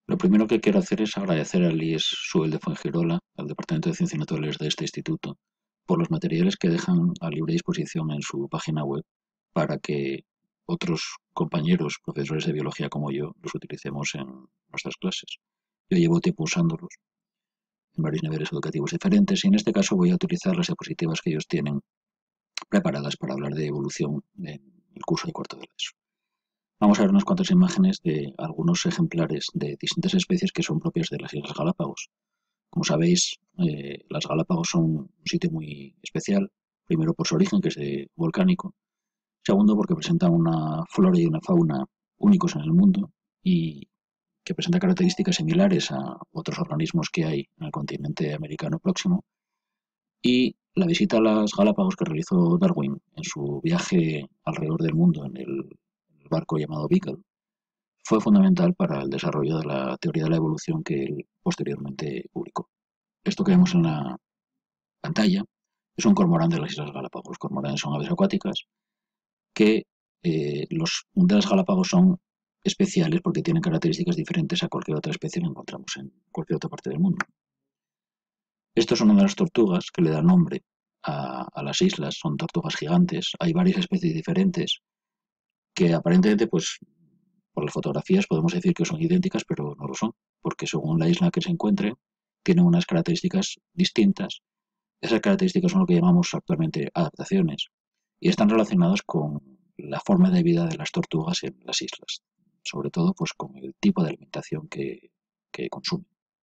Lo primero que quiero hacer es agradecer al IES Suel de Fuengirola, al Departamento de Ciencias Naturales de este instituto, por los materiales que dejan a libre disposición en su página web para que otros compañeros, profesores de biología como yo, los utilicemos en nuestras clases. Yo llevo tiempo usándolos en varios niveles educativos diferentes y en este caso voy a utilizar las diapositivas que ellos tienen preparadas para hablar de evolución en el curso de cuarto de la ESO. Vamos a ver unas cuantas imágenes de algunos ejemplares de distintas especies que son propias de las Islas Galápagos. Como sabéis, las Galápagos son un sitio muy especial, primero por su origen, que es volcánico, segundo porque presentan una flora y una fauna únicos en el mundo y que presenta características similares a otros organismos que hay en el continente americano próximo. Y la visita a las Galápagos que realizó Darwin en su viaje alrededor del mundo en el barco llamado Beagle fue fundamental para el desarrollo de la teoría de la evolución que él posteriormente publicó. Esto que vemos en la pantalla es un cormorán de las Islas Galápagos. Los cormoranes son aves acuáticas que los de las Galápagos son especiales porque tienen características diferentes a cualquier otra especie que encontramos en cualquier otra parte del mundo. Estos son una de las tortugas que le dan nombre a las islas, son tortugas gigantes. Hay varias especies diferentes que aparentemente, pues, por las fotografías podemos decir que son idénticas, pero no lo son, porque según la isla que se encuentre, tienen unas características distintas. Esas características son lo que llamamos actualmente adaptaciones y están relacionadas con la forma de vida de las tortugas en las islas, sobre todo pues con el tipo de alimentación que consumen.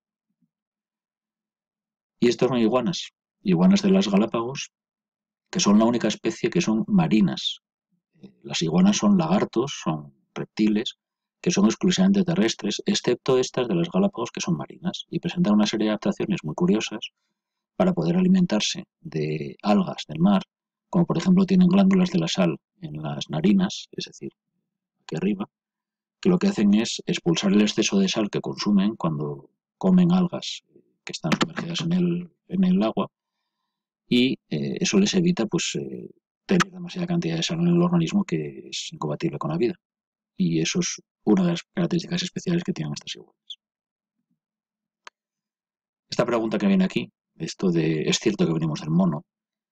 Y estos son iguanas de las Galápagos, que son la única especie que son marinas. Las iguanas son lagartos, son reptiles, que son exclusivamente terrestres, excepto estas de las Galápagos que son marinas y presentan una serie de adaptaciones muy curiosas para poder alimentarse de algas del mar, como por ejemplo tienen glándulas de la sal en las narinas, es decir, aquí arriba, que lo que hacen es expulsar el exceso de sal que consumen cuando comen algas que están sumergidas en el agua y eso les evita pues tener demasiada cantidad de sal en el organismo que es incompatible con la vida. Y eso es una de las características especiales que tienen estas iguanas. Esta pregunta que viene aquí, esto de ¿es cierto que venimos del mono?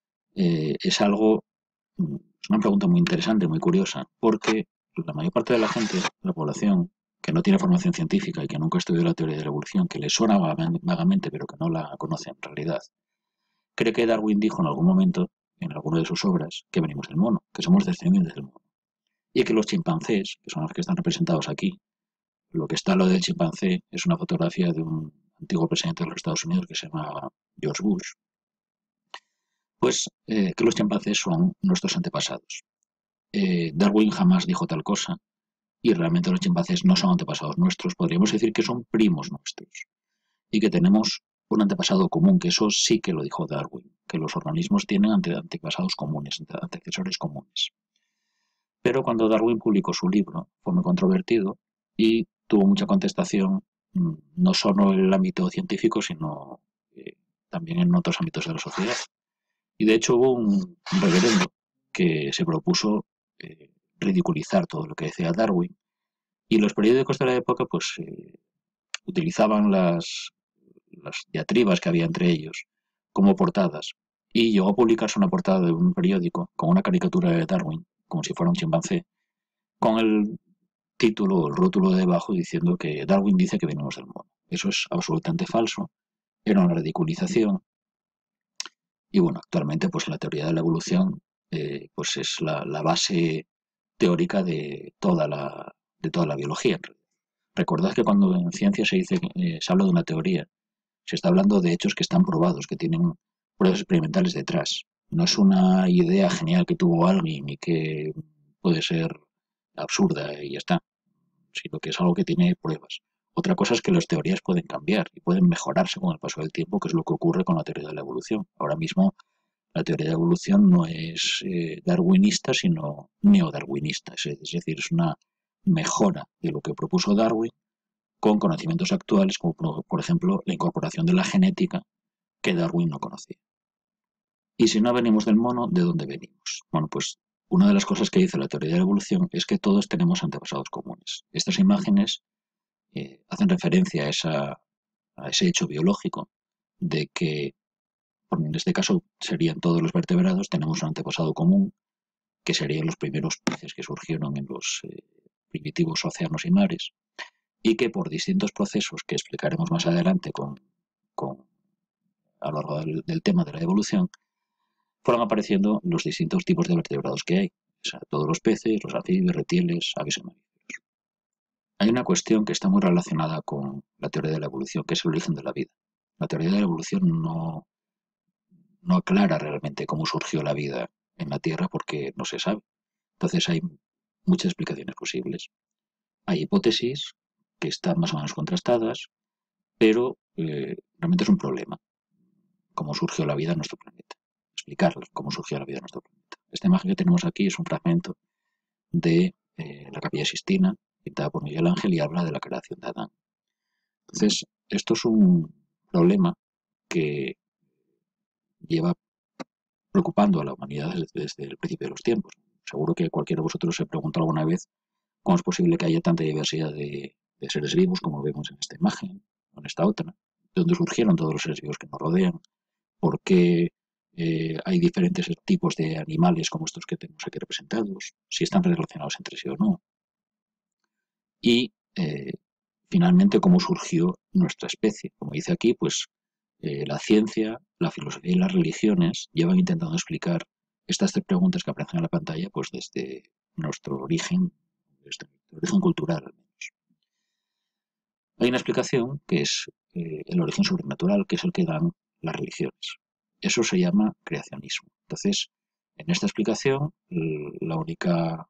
Es algo, es una pregunta muy interesante, muy curiosa, porque la mayor parte de la gente, la población, que no tiene formación científica y que nunca estudió la teoría de la evolución, que le suena vagamente pero que no la conoce en realidad, cree que Darwin dijo en algún momento, en alguna de sus obras, que venimos del mono, que somos descendientes del mono. Y que los chimpancés, que son los que están representados aquí, lo que está lo del chimpancé es una fotografía de un antiguo presidente de los Estados Unidos que se llama George Bush, pues que los chimpancés son nuestros antepasados. Darwin jamás dijo tal cosa y realmente los chimpancés no son antepasados nuestros, podríamos decir que son primos nuestros y que tenemos un antepasado común, que eso sí que lo dijo Darwin, que los organismos tienen antepasados comunes, antecesores comunes. Pero cuando Darwin publicó su libro fue muy controvertido y tuvo mucha contestación, no solo en el ámbito científico, sino también en otros ámbitos de la sociedad. Y de hecho hubo un reverendo que se propuso ridiculizar todo lo que decía Darwin y los periódicos de la época pues utilizaban las diatribas que había entre ellos como portadas y llegó a publicarse una portada de un periódico con una caricatura de Darwin como si fuera un chimpancé con el título o el rótulo de debajo diciendo que Darwin dice que venimos del mono. Eso es absolutamente falso, era una ridiculización y bueno, actualmente pues la teoría de la evolución pues es la base teórica de toda la biología. Recordad que cuando en ciencia se dice se habla de una teoría, se está hablando de hechos que están probados, que tienen pruebas experimentales detrás. No es una idea genial que tuvo alguien y que puede ser absurda y ya está, sino que es algo que tiene pruebas. Otra cosa es que las teorías pueden cambiar y pueden mejorarse con el paso del tiempo, que es lo que ocurre con la teoría de la evolución. Ahora mismo la teoría de la evolución no es darwinista, sino neodarwinista, es decir, es una mejora de lo que propuso Darwin con conocimientos actuales, como por ejemplo la incorporación de la genética que Darwin no conocía. Y si no venimos del mono, ¿de dónde venimos? Bueno, pues una de las cosas que dice la teoría de la evolución es que todos tenemos antepasados comunes. Estas imágenes hacen hacen referencia a ese hecho biológico de que, en este caso serían todos los vertebrados, tenemos un antepasado común, que serían los primeros peces que surgieron en los primitivos océanos y mares, y que por distintos procesos que explicaremos más adelante a lo largo del tema de la evolución, fueron apareciendo los distintos tipos de vertebrados que hay. O sea, todos los peces, los anfibios, reptiles, aves y mamíferos. Hay una cuestión que está muy relacionada con la teoría de la evolución, que es el origen de la vida. La teoría de la evolución no aclara realmente cómo surgió la vida en la Tierra porque no se sabe. Entonces hay muchas explicaciones posibles. Hay hipótesis que están más o menos contrastadas, pero realmente es un problema cómo surgió la vida en nuestro planeta. Explicar cómo surgió la vida en nuestro planeta. Esta imagen que tenemos aquí es un fragmento de la Capilla Sixtina, pintada por Miguel Ángel, y habla de la creación de Adán. Entonces, esto es un problema que lleva preocupando a la humanidad desde el principio de los tiempos. Seguro que cualquiera de vosotros se preguntó alguna vez cómo es posible que haya tanta diversidad de seres vivos como vemos en esta imagen, o en esta otra. ¿De dónde surgieron todos los seres vivos que nos rodean? ¿Por qué hay diferentes tipos de animales como estos que tenemos aquí representados? Si están relacionados entre sí o no. Y finalmente cómo surgió nuestra especie. Como dice aquí, pues la ciencia, la filosofía y las religiones llevan intentando explicar estas tres preguntas que aparecen en la pantalla, pues desde nuestro origen cultural al menos. Hay una explicación que es el origen sobrenatural, que es el que dan las religiones. Eso se llama creacionismo. Entonces, en esta explicación, la única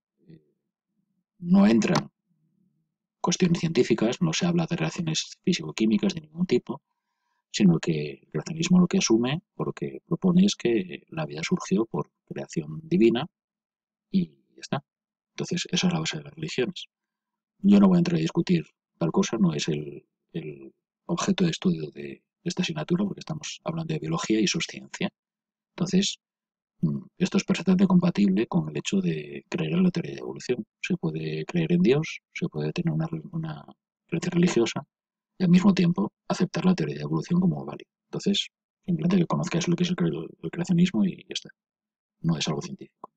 no entran cuestiones científicas, no se habla de reacciones físico-químicas de ningún tipo, sino que el creacionismo lo que asume o lo que propone es que la vida surgió por creación divina y ya está. Entonces, esa es la base de las religiones. Yo no voy a entrar a discutir tal cosa, no es el objeto de estudio de esta asignatura, porque estamos hablando de biología y eso es ciencia. Entonces, esto es perfectamente compatible con el hecho de creer en la teoría de evolución. Se puede creer en Dios, se puede tener una creencia religiosa y al mismo tiempo aceptar la teoría de evolución como válida. Entonces, simplemente que conozcáis lo que es el creacionismo y ya está. No es algo científico.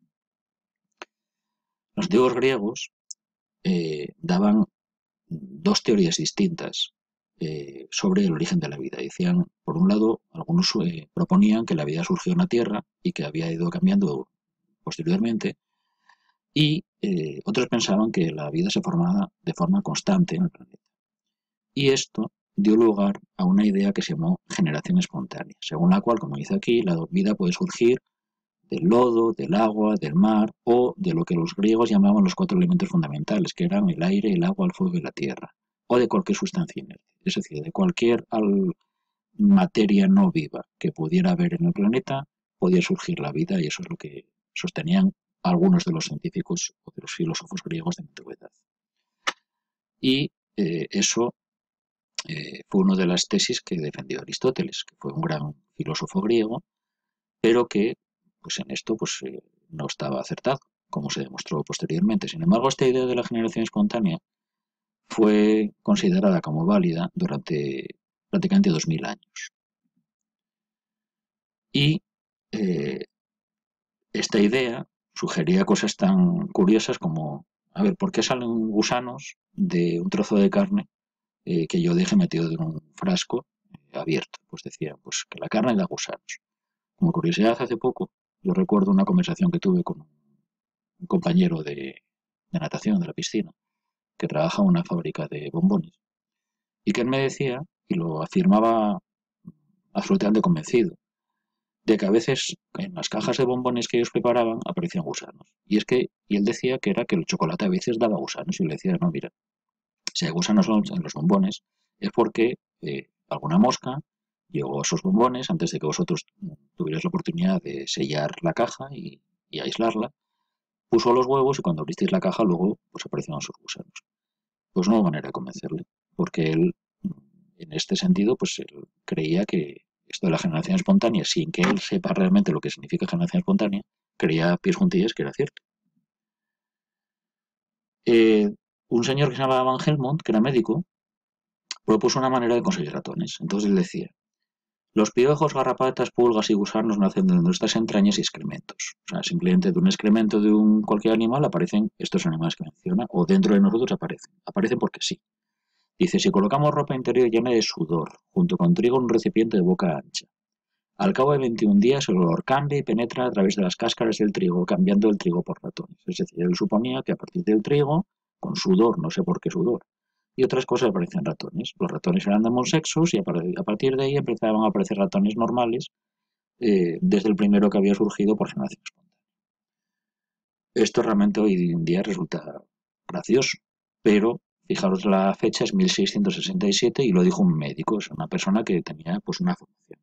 Los antiguos griegos daban dos teorías distintas sobre el origen de la vida. Decían, por un lado, algunos proponían que la vida surgió en la Tierra y que había ido cambiando posteriormente, y otros pensaban que la vida se formaba de forma constante en el planeta. Y esto dio lugar a una idea que se llamó generación espontánea, según la cual, como dice aquí, la vida puede surgir del lodo, del agua, del mar o de lo que los griegos llamaban los cuatro elementos fundamentales, que eran el aire, el agua, el fuego y la tierra, o de cualquier sustancia inerte, es decir, de cualquier materia no viva que pudiera haber en el planeta, podía surgir la vida, y eso es lo que sostenían algunos de los científicos o de los filósofos griegos de la antigüedad. Y eso fue una de las tesis que defendió Aristóteles, que fue un gran filósofo griego, pero que pues en esto pues, no estaba acertado, como se demostró posteriormente. Sin embargo, esta idea de la generación espontánea fue considerada como válida durante prácticamente 2000 años. Y esta idea sugería cosas tan curiosas como, a ver, ¿por qué salen gusanos de un trozo de carne que yo deje metido en un frasco abierto? Pues decía, pues que la carne da gusanos. Como curiosidad, hace poco yo recuerdo una conversación que tuve con un compañero de natación de la piscina que trabaja en una fábrica de bombones y que él me decía, y lo afirmaba absolutamente convencido, de que a veces en las cajas de bombones que ellos preparaban aparecían gusanos. Y él decía que era que el chocolate a veces daba gusanos. Y yo le decía, no, mira, si hay gusanos en los bombones es porque alguna mosca llegó a esos bombones antes de que vosotros tuvierais la oportunidad de sellar la caja y aislarla, puso los huevos y cuando abristeis la caja luego pues aparecieron esos gusanos. Pues no hubo manera de convencerle, porque él, en este sentido, pues él creía que esto de la generación espontánea, sin que él sepa realmente lo que significa generación espontánea, creía a pies juntillas que era cierto. Un señor que se llamaba Van Helmont, que era médico, propuso una manera de conseguir ratones. Entonces él decía, los piojos, garrapatas, pulgas y gusanos nacen de nuestras entrañas y excrementos. O sea, simplemente de un excremento de un cualquier animal aparecen estos animales que menciona, o dentro de nosotros aparecen. Aparecen porque sí. Dice, si colocamos ropa interior llena de sudor, junto con trigo en un recipiente de boca ancha, al cabo de 21 días el olor cambia y penetra a través de las cáscaras del trigo, cambiando el trigo por ratones. Es decir, él suponía que a partir del trigo, con sudor, no sé por qué sudor, y otras cosas aparecen ratones. Los ratones eran de ambos sexos y a partir de ahí empezaban a aparecer ratones normales, desde el primero que había surgido por generación espontánea. Esto realmente hoy en día resulta gracioso, pero fijaros la fecha es 1667 y lo dijo un médico, es una persona que tenía pues una formación.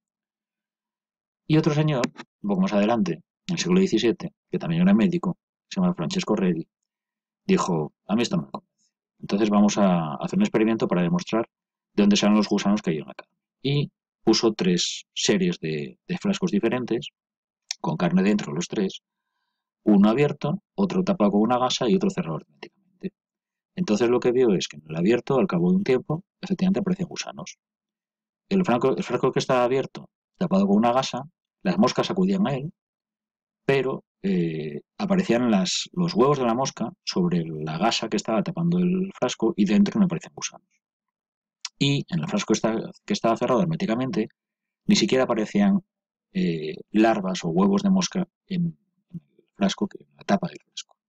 Y otro señor, un poco más adelante, en el siglo XVII, que también era médico, se llama Francesco Redi, dijo, a mí esto no me convence. Entonces vamos a hacer un experimento para demostrar de dónde salen los gusanos que hay en la carne. Y puso tres series de frascos diferentes, con carne dentro los tres, uno abierto, otro tapado con una gasa y otro cerrado herméticamente. Entonces lo que vio es que en el abierto, al cabo de un tiempo, efectivamente aparecían gusanos. El frasco que estaba abierto, tapado con una gasa, las moscas acudían a él, pero aparecían los huevos de la mosca sobre la gasa que estaba tapando el frasco y dentro no aparecían gusanos. Y en el frasco que estaba cerrado herméticamente, ni siquiera aparecían larvas o huevos de mosca en el frasco, en la tapa del frasco.